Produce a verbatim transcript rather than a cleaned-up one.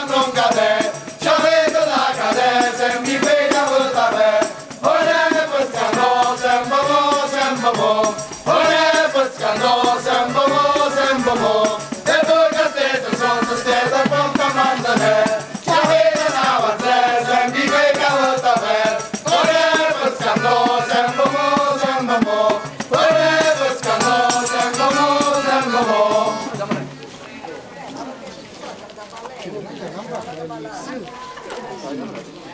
non cade, c'avete la cadere, mi vede molta bene. Ora ne pescano, sempre mo, sempre mo. Ora ne pescano, sempre mo, sempre mo. E voi che siete, sono siete, pronta a mandare. C'avete la vazzese, mi vede molta bene. Ora ne pescano, sempre mo, sempre mo. Ora ne pescano, sempre mo, sempre mo. Thank you.